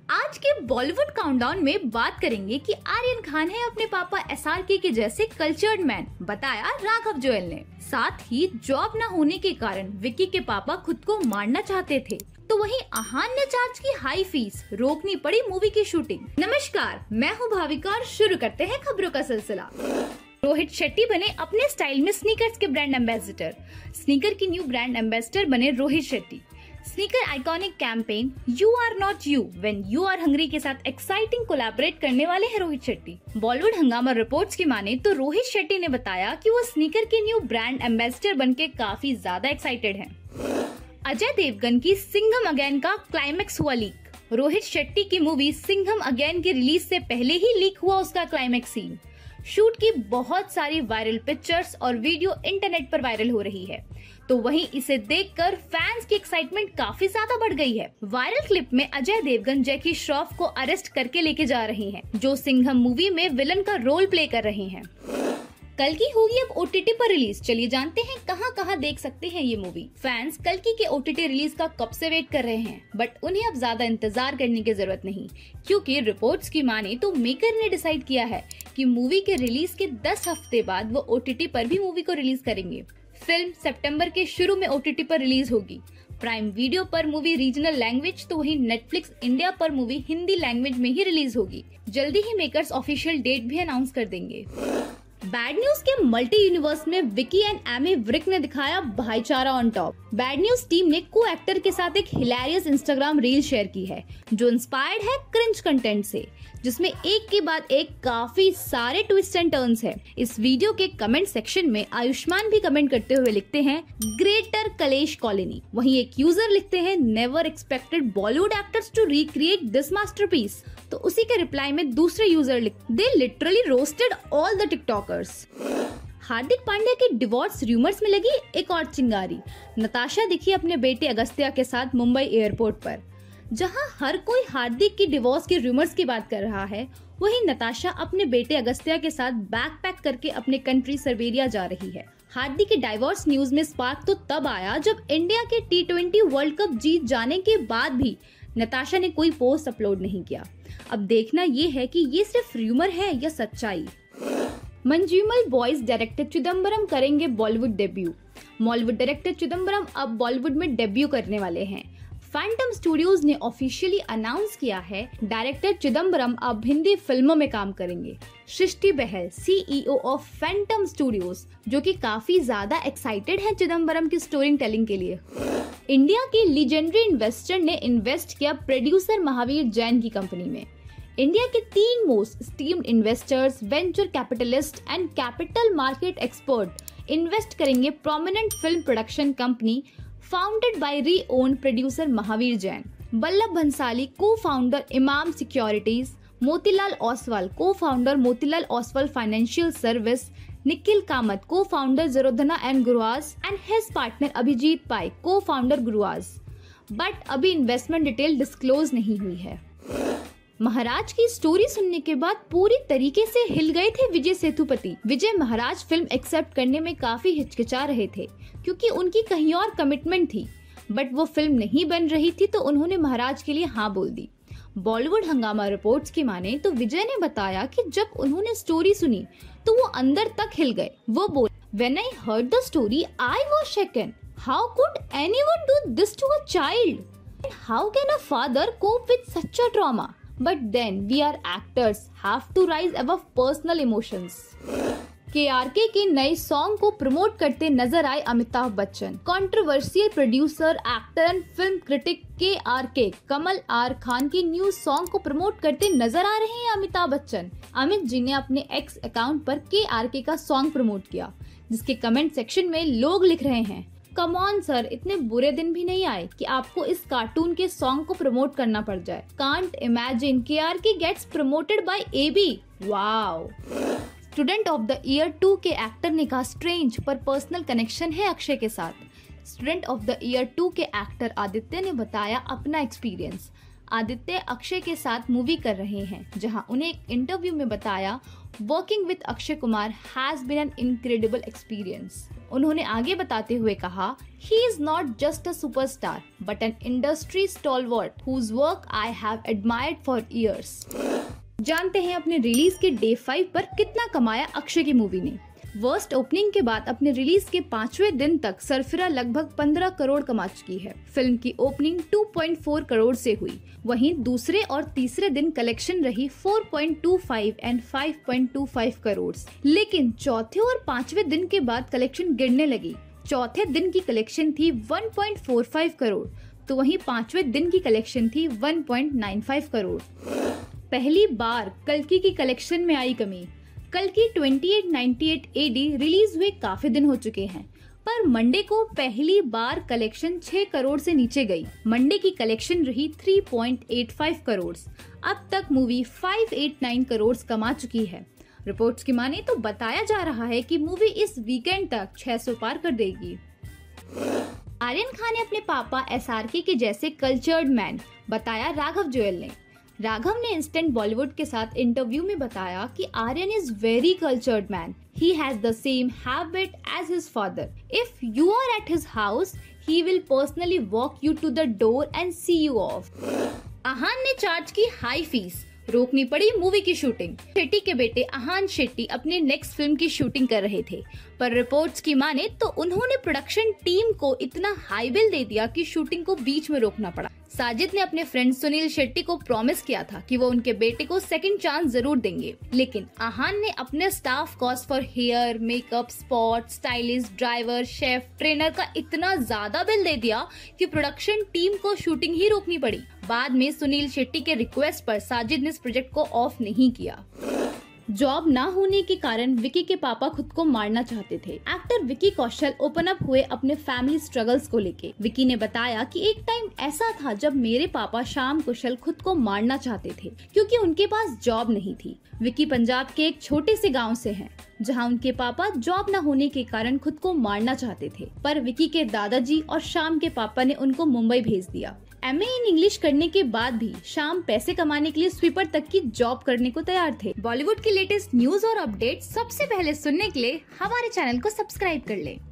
आज के बॉलीवुड काउंटडाउन में बात करेंगे कि आर्यन खान है अपने पापा एसआरके के जैसे कल्चर्ड मैन, बताया राघव जुएल ने। साथ ही जॉब न होने के कारण विक्की के पापा खुद को मारना चाहते थे, तो वहीं आहान ने चार्ज की हाई फीस, रोकनी पड़ी मूवी की शूटिंग। नमस्कार, मैं हूँ भाविका और शुरू करते हैं खबरों का सिलसिला। रोहित शेट्टी बने अपने स्टाइल में स्नीकर्स के ब्रांड एम्बेसडर। स्नीकर की न्यू ब्रांड एम्बेसडर बने Rohit Shetty. Snicker iconic campaign you are not you when you are hungry के साथ एक्साइटिंग कोलैबोरेट करने वाले हैं रोहित शेट्टी। बॉलीवुड हंगामा रिपोर्ट्स की माने तो रोहित शेट्टी ने बताया कि वो स्नीकर के न्यू ब्रांड एम्बेसडर बनके काफी ज्यादा एक्साइटेड हैं। अजय देवगन की सिंघम अगेन का क्लाइमेक्स हुआ लीक। रोहित शेट्टी की मूवी सिंघम अगेन की रिलीज से पहले ही लीक हुआ उसका क्लाइमेक्स सीन। शूट की बहुत सारी वायरल पिक्चर्स और वीडियो इंटरनेट पर वायरल हो रही है, तो वहीं इसे देखकर फैंस की एक्साइटमेंट काफी ज्यादा बढ़ गई है। वायरल क्लिप में अजय देवगन जैकी श्रॉफ को अरेस्ट करके लेके जा रहे हैं, जो सिंघम मूवी में विलन का रोल प्ले कर रहे हैं। कल की होगी अब ओटीटी पर रिलीज। चलिए जानते हैं कहां कहां देख सकते हैं ये मूवी। फैंस कल की ओटीटी रिलीज का कब से वेट कर रहे हैं, बट उन्हें अब ज्यादा इंतजार करने की जरूरत नहीं, क्योंकि रिपोर्ट्स की माने तो मेकर ने डिसाइड किया है कि मूवी के रिलीज के 10 हफ्ते बाद वो ओटीटी पर भी मूवी को रिलीज करेंगे। फिल्म सितंबर के शुरू में ओटीटी पर रिलीज होगी। प्राइम वीडियो पर मूवी रीजनल लैंग्वेज, तो वहीं नेटफ्लिक्स इंडिया पर मूवी हिंदी लैंग्वेज में ही रिलीज होगी। जल्दी ही मेकर्स ऑफिशियल डेट भी अनाउंस कर देंगे। बैड न्यूज के मल्टी यूनिवर्स में विकी एंड एमी विर्क ने दिखाया भाईचारा on top. Bad news team ने को एक्टर के साथ एक हिलेरियस इंस्टाग्राम रील शेयर की है, जो इंस्पायर्ड है क्रिंज कंटेंट से, जिसमें एक के बाद एक काफी सारे ट्विस्ट एंड टर्न्स है। इस वीडियो के कमेंट सेक्शन में आयुष्मान भी कमेंट करते हुए लिखते हैं ग्रेटर कलेश कॉलोनी। वहीं एक यूजर लिखते हैं never expected Bollywood actors to recreate this masterpiece. तो उसी के रिप्लाई में दूसरे यूजर लिखते they literally roasted all the TikTokers. Hardik Pandya के डिवोर्स रूमर्स में लगी एक और चिंगारी। नताशा दिखी अपने बेटे अगस्त्या के साथ मुंबई एयरपोर्ट पर। जहां हर कोई हार्दिक की डिवोर्स के रूमर्स की बात कर रहा है, वहीं नताशा अपने बेटे अगस्त्या के साथ बैकपैक करके अपने कंट्री सर्बिया जा रही है। हार्दिक के डाइवोर्स न्यूज में स्पार्क तो तब आया जब इंडिया के T20 वर्ल्ड कप जीत जाने के बाद भी नताशा ने कोई पोस्ट अपलोड नहीं किया। अब देखना ये है कि ये सिर्फ रूमर है या सच्चाई। मंजूमल बॉयज डायरेक्टर चिदम्बरम करेंगे Bollywood debut. Bollywood director Chidambaram अब बॉलीवुड में डेब्यू करने वाले हैं। फैंटम स्टूडियोज ने ऑफिशियली अनाउंस किया है डायरेक्टर चिदम्बरम अब हिंदी फिल्मों में काम करेंगे। Srishti Behl CEO of Phantom Studios, जो कि काफी ज्यादा एक्साइटेड है चिदम्बरम की स्टोरी टेलिंग के लिए। इंडिया के लीजेंडरी इन्वेस्टर ने इन्वेस्ट किया प्रोड्यूसर महावीर जैन की कंपनी में। इंडिया के 3 most esteemed investors, venture capitalist and capital market expert invest करेंगे prominent film production company founded by renowned producer Mahaveer Jain. Ballabh Bhansali co-founder Enam Securities, Motilal Oswal co-founder Motilal Oswal Financial Service, Nikhil Kamath co-founder Zerodha and Gruhas and his partner Abhijeet Pai co-founder Gruhas. But अभी investment detail disclose नहीं हुई है। महाराज की story सुनने के बाद पूरी तरीके से हिल गए थे विजय सेतुपति। विजय महाराज फिल्म एक्सेप्ट करने में काफी हिचकिचा रहे थे, क्योंकि उनकी कहीं और कमिटमेंट थी, बट वो फिल्म नहीं बन रही थी, तो उन्होंने महाराज के लिए हाँ बोल दी। बॉलीवुड हंगामा रिपोर्ट्स की माने तो विजय ने बताया कि जब उन्होंने स्टोरी सुनी तो वो अंदर तक हिल गए। वो बोले, when I heard the story I was shaken. How could anyone do this to a child? How can a father cope with such a trauma? But then we are actors, have to rise above personal emotions. KRK के नए song को promote करते नजर आए Amitabh Bachchan. Controversial producer, actor and film critic KRK Kamaal R Khan के new song को promote करते नजर आ रहे हैं अमिताभ बच्चन। अमित जी ने अपने X अकाउंट पर KRK का सॉन्ग प्रमोट किया, जिसके कमेंट सेक्शन में लोग लिख रहे हैं, कम ऑन सर, इतने बुरे दिन भी नहीं आए कि आपको इस कार्टून के सॉन्ग को प्रमोट करना पड़ जाए। Can't imagine KRK gets promoted by AB। Wow. Student of the Year 2 के एक्टर ने कहा स्ट्रेंज पर पर्सनल कनेक्शन है अक्षय के साथ। स्टूडेंट ऑफ द ईयर 2 के एक्टर आदित्य ने बताया अपना एक्सपीरियंस। आदित्य अक्षय के साथ मूवी कर रहे हैं, जहां उन्हें एक इंटरव्यू में बताया working with Akshay Kumar has been an incredible experience. उन्होंने आगे बताते हुए कहा, he is not just a superstar but an industry stalwart whose work I have admired for years. जानते हैं अपने रिलीज के डे 5 पर कितना कमाया अक्षय की मूवी ने। वर्स्ट ओपनिंग के बाद अपने रिलीज के 5वें दिन तक सरफिरा लगभग 15 करोड़ कमा चुकी है। फिल्म की ओपनिंग 2.4 करोड़ से हुई, वहीं दूसरे और तीसरे दिन कलेक्शन रही 4.25 एंड 5.25 करोड़। लेकिन चौथे और 5वें दिन के बाद कलेक्शन गिरने लगी। चौथे दिन की कलेक्शन थी 1.45 करोड़, तो वहीं 5वें दिन की कलेक्शन थी 1.95 करोड़। पहली बार कल्कि की कलेक्शन में आई कमी। कल्कि 2898 AD रिलीज हुए काफी दिन हो चुके हैं, पर मंडे को पहली बार कलेक्शन 6 करोड़ से नीचे गई। मंडे की कलेक्शन रही 3.85 करोड़। अब तक मूवी 589 करोड़ कमा चुकी है। रिपोर्ट्स की माने तो बताया जा रहा है कि मूवी इस वीकेंड तक 600 पार कर देगी। आर्यन खान ने अपने पापा SRK के जैसे कल्चर्ड मैन, बताया राघव जुएल ने। राघव ने इंस्टेंट बॉलीवुड के साथ इंटरव्यू में बताया कि Aryan is very cultured man. He has the same habit as his father. If you are at his house, he will personally walk you to the door and see you off. Ahan ने charge की high fees, रोकनी पड़ी movie की shooting. Shetty के बेटे आहान शेट्टी अपनी next film की shooting कर रहे थे, पर रिपोर्ट्स की माने तो उन्होंने प्रोडक्शन टीम को इतना हाई बिल दे दिया कि शूटिंग को बीच में रोकना पड़ा। साजिद ने अपने फ्रेंड सुनील शेट्टी को प्रॉमिस किया था कि वो उनके बेटे को सेकंड चांस जरूर देंगे, लेकिन आहान ने अपने staff cost for hair, makeup, spot, stylist, driver, chef, trainer का इतना ज्यादा बिल दे दिया कि प्रोडक्शन टीम को शूटिंग ही रोकनी पड़ी। बाद में सुनील शेट्टी के रिक्वेस्ट पर साजिद ने इस प्रोजेक्ट को ऑफ नहीं किया। जॉब ना होने के कारण विकी के पापा खुद को मारना चाहते थे। Actor Vicky Kaushal open up हुए अपने फैमिली स्ट्रगल्स को लेके। विकी ने बताया कि एक टाइम ऐसा था जब मेरे पापा श्याम कुशल खुद को मारना चाहते थे क्योंकि उनके पास जॉब नहीं थी। विकी पंजाब के एक छोटे से गांव से हैं, जहां उनके पापा जॉब न होने के कारण खुद को मारना चाहते थे, पर विकी के दादाजी और श्याम के पापा ने उनको मुंबई भेज दिया। MA इन इंग्लिश करने के बाद भी श्याम पैसे कमाने के लिए स्वीपर तक की जॉब करने को तैयार थे। बॉलीवुड की लेटेस्ट न्यूज और अपडेट सबसे पहले सुनने के लिए हमारे चैनल को सब्सक्राइब कर लें।